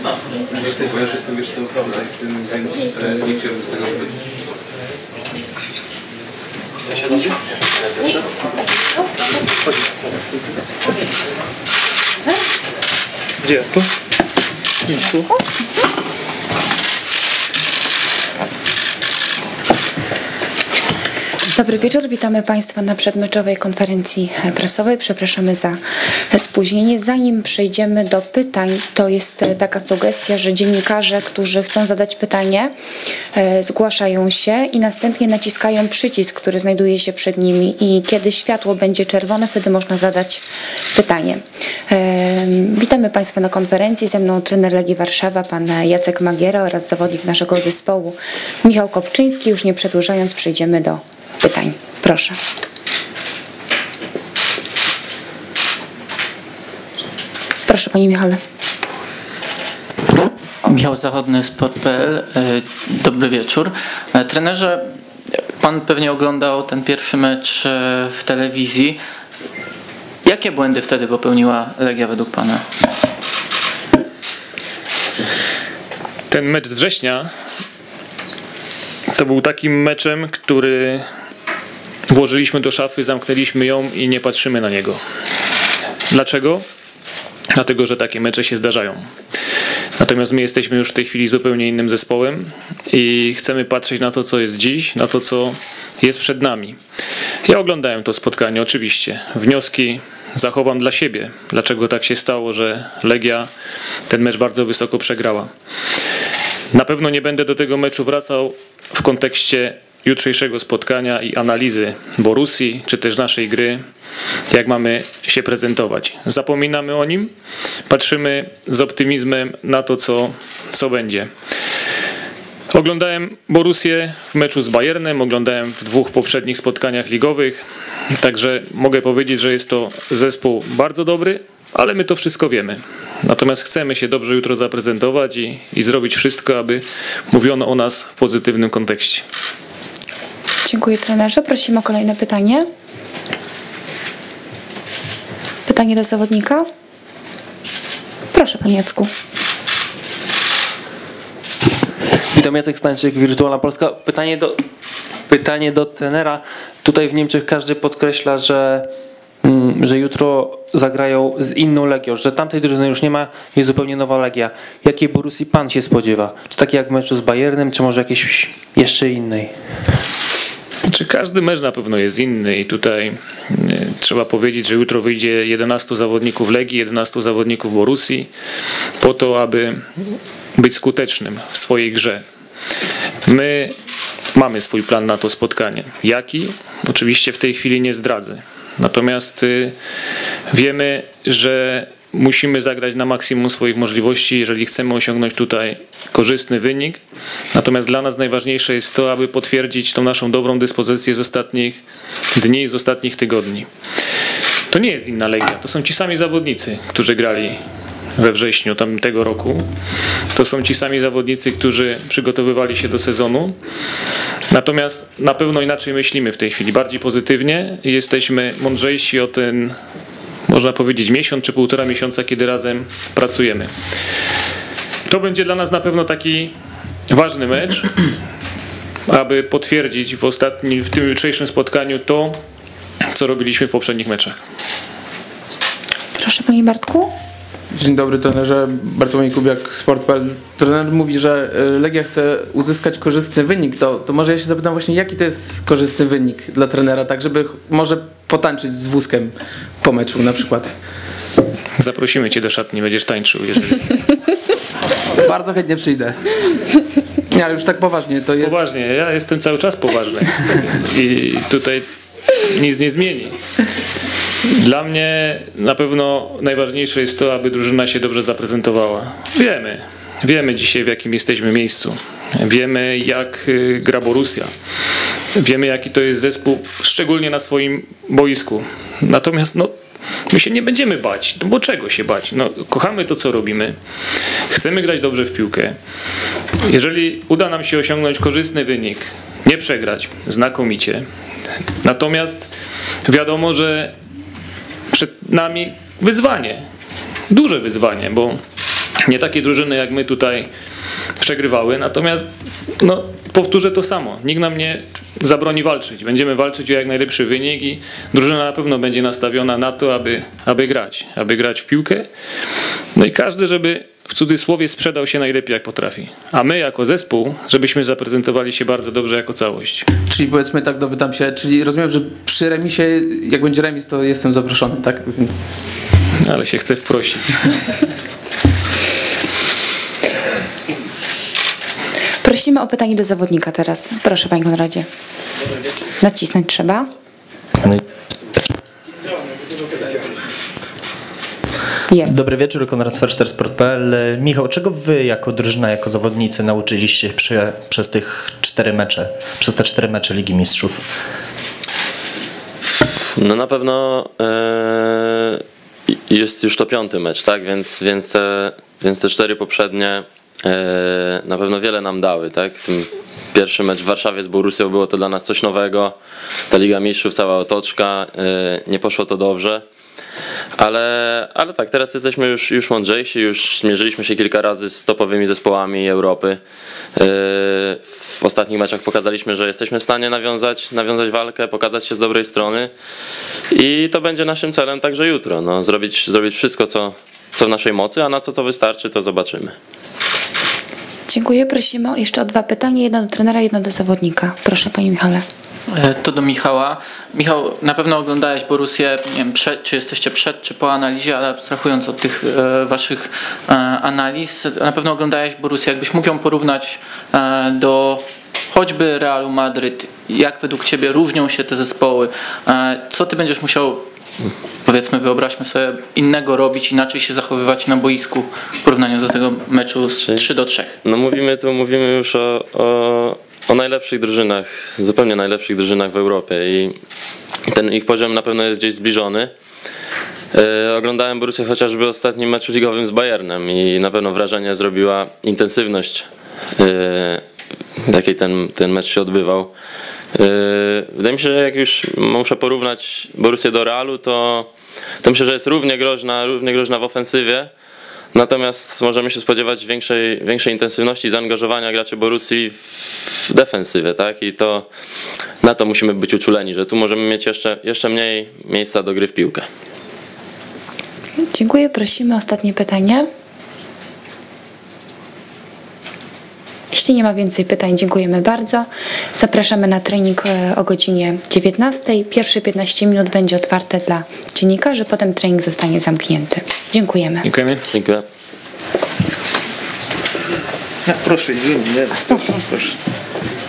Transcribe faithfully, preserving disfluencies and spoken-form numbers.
Bo ja już jestem wiesz co w tym, więc nie chciałbym z tego powiedzieć. Ja się dobrze? Proszę. Gdzie? Tu? Nie, tu. Dobry wieczór, witamy Państwa na przedmeczowej konferencji prasowej. Przepraszamy za spóźnienie. Zanim przejdziemy do pytań, to jest taka sugestia, że dziennikarze, którzy chcą zadać pytanie, zgłaszają się i następnie naciskają przycisk, który znajduje się przed nimi i kiedy światło będzie czerwone, wtedy można zadać pytanie. Witamy Państwa na konferencji. Ze mną trener Legii Warszawa, pan Jacek Magiera oraz zawodnik naszego zespołu Michał Kopczyński. Już nie przedłużając, przejdziemy do pytań. Proszę. Proszę, panie Michale. Michał Zachodny, sport kropka p l. Dobry wieczór. Trenerze, pan pewnie oglądał ten pierwszy mecz w telewizji. Jakie błędy wtedy popełniła Legia według pana? Ten mecz z września to był takim meczem, który włożyliśmy do szafy, zamknęliśmy ją i nie patrzymy na niego. Dlaczego? Dlatego, że takie mecze się zdarzają. Natomiast my jesteśmy już w tej chwili zupełnie innym zespołem i chcemy patrzeć na to, co jest dziś, na to, co jest przed nami. Ja oglądałem to spotkanie, oczywiście. Wnioski zachowam dla siebie. Dlaczego tak się stało, że Legia ten mecz bardzo wysoko przegrała. Na pewno nie będę do tego meczu wracał w kontekście jutrzejszego spotkania i analizy Borussii, czy też naszej gry, jak mamy się prezentować. Zapominamy o nim, patrzymy z optymizmem na to, co, co będzie. Oglądałem Borussię w meczu z Bayernem, oglądałem w dwóch poprzednich spotkaniach ligowych, także mogę powiedzieć, że jest to zespół bardzo dobry, ale my to wszystko wiemy. Natomiast chcemy się dobrze jutro zaprezentować i, i zrobić wszystko, aby mówiono o nas w pozytywnym kontekście. Dziękuję, trenerze. Prosimy o kolejne pytanie. Pytanie do zawodnika. Proszę, panie Jacku. Witam, Jacek Stańczyk, Wirtualna Polska. Pytanie do, pytanie do trenera. Tutaj w Niemczech każdy podkreśla, że, że jutro zagrają z inną Legią, że tamtej drużyny już nie ma, jest zupełnie nowa Legia. Jakiej Borussii pan się spodziewa? Czy takie jak w meczu z Bayernem, czy może jakiejś jeszcze innej? Czy każdy mecz na pewno jest inny i tutaj y, trzeba powiedzieć, że jutro wyjdzie jedenastu zawodników Legii, jedenastu zawodników Borussii po to, aby być skutecznym w swojej grze. My mamy swój plan na to spotkanie. Jaki? Oczywiście w tej chwili nie zdradzę. Natomiast y, wiemy, że musimy zagrać na maksimum swoich możliwości, jeżeli chcemy osiągnąć tutaj korzystny wynik. Natomiast dla nas najważniejsze jest to, aby potwierdzić tą naszą dobrą dyspozycję z ostatnich dni, z ostatnich tygodni. To nie jest inna Legia. To są ci sami zawodnicy, którzy grali we wrześniu tamtego roku. To są ci sami zawodnicy, którzy przygotowywali się do sezonu. Natomiast na pewno inaczej myślimy w tej chwili, bardziej pozytywnie i jesteśmy mądrzejsi o ten, można powiedzieć, miesiąc czy półtora miesiąca, kiedy razem pracujemy. To będzie dla nas na pewno taki ważny mecz, aby potwierdzić w ostatnim, w tym jutrzejszym spotkaniu to, co robiliśmy w poprzednich meczach. Proszę, panie Bartku. Dzień dobry, trenerze. Bartłomiej Kubiak, sport kropka p l. Trener mówi, że Legia chce uzyskać korzystny wynik. To, to może ja się zapytam właśnie, jaki to jest korzystny wynik dla trenera, tak żeby może potańczyć z wózkiem po meczu na przykład. Zaprosimy cię do szatni, będziesz tańczył, jeżeli... Bardzo chętnie przyjdę. Nie, ale już tak poważnie to jest... Poważnie, ja jestem cały czas poważny i tutaj nic nie zmieni. Dla mnie na pewno najważniejsze jest to, aby drużyna się dobrze zaprezentowała. Wiemy, wiemy dzisiaj, w jakim jesteśmy miejscu. Wiemy, jak gra Borussia. Wiemy, jaki to jest zespół, szczególnie na swoim boisku. Natomiast no, my się nie będziemy bać. No bo czego się bać? No, kochamy to, co robimy. Chcemy grać dobrze w piłkę. Jeżeli uda nam się osiągnąć korzystny wynik, nie przegrać, znakomicie. Natomiast wiadomo, że przed nami wyzwanie, duże wyzwanie, bo nie takie drużyny jak my tutaj przegrywały, natomiast no, powtórzę to samo, nikt nam nie zabroni walczyć, będziemy walczyć o jak najlepszy wynik i drużyna na pewno będzie nastawiona na to, aby, aby grać, aby grać w piłkę, no i każdy, żeby w cudzysłowie sprzedał się najlepiej jak potrafi, a my jako zespół, żebyśmy zaprezentowali się bardzo dobrze jako całość. Czyli powiedzmy tak, dopytam się, czyli rozumiem, że przy remisie, jak będzie remis, to jestem zaproszony, tak? Więc... Ale się chcę wprosić. Prosimy o pytanie do zawodnika teraz. Proszę, panie Konradzie. Nacisnąć trzeba. Jest. Dobry wieczór, Konrad Ferszter, sport kropka p l. Michał, czego wy jako drużyna, jako zawodnicy nauczyliście się przy, przez tych cztery mecze, przez te cztery mecze Ligi Mistrzów? No na pewno e, jest już to piąty mecz, tak? Więc, więc, te, więc te cztery poprzednie e, na pewno wiele nam dały, tak? Ten pierwszy mecz w Warszawie z Borussią było to dla nas coś nowego. Ta Liga Mistrzów, cała otoczka, e, nie poszło to dobrze. Ale, ale tak, teraz jesteśmy już, już mądrzejsi, już zmierzyliśmy się kilka razy z topowymi zespołami Europy. Yy, w ostatnich meczach pokazaliśmy, że jesteśmy w stanie nawiązać, nawiązać walkę, pokazać się z dobrej strony i to będzie naszym celem także jutro. No, zrobić, zrobić wszystko, co, co w naszej mocy, a na co to wystarczy, to zobaczymy. Dziękuję. Prosimy o jeszcze o dwa pytania. Jedno do trenera, jedno do zawodnika. Proszę, panie Michale. To do Michała. Michał, na pewno oglądałeś Borussię, nie wiem, przed, czy jesteście przed, czy po analizie, ale abstrahując od tych e, waszych e, analiz, na pewno oglądałeś Borussię. Jakbyś mógł ją porównać e, do choćby Realu Madryt, jak według ciebie różnią się te zespoły? E, co ty będziesz musiał, powiedzmy, wyobraźmy sobie, innego robić, inaczej się zachowywać na boisku w porównaniu do tego meczu z trzy do trzech? No mówimy tu, mówimy już o, o o najlepszych drużynach, zupełnie najlepszych drużynach w Europie i ten ich poziom na pewno jest gdzieś zbliżony. Yy, oglądałem Borussię chociażby w ostatnim meczu ligowym z Bayernem i na pewno wrażenie zrobiła intensywność, yy, w jakiej ten, ten mecz się odbywał. Yy, wydaje mi się, że jak już muszę porównać Borussię do Realu, to, to myślę, że jest równie groźna, równie groźna w ofensywie. Natomiast możemy się spodziewać większej, większej intensywności i zaangażowania graczy Borussii w defensywie, tak? I to na to musimy być uczuleni, że tu możemy mieć jeszcze, jeszcze mniej miejsca do gry w piłkę. Dziękuję. Prosimy o ostatnie pytanie. Jeśli nie ma więcej pytań, dziękujemy bardzo. Zapraszamy na trening o godzinie dziewiętnastej. Pierwsze piętnaście minut będzie otwarte dla dziennikarzy, potem trening zostanie zamknięty. Dziękujemy. Dziękujemy. Dziękuję. Ja, proszę, proszę.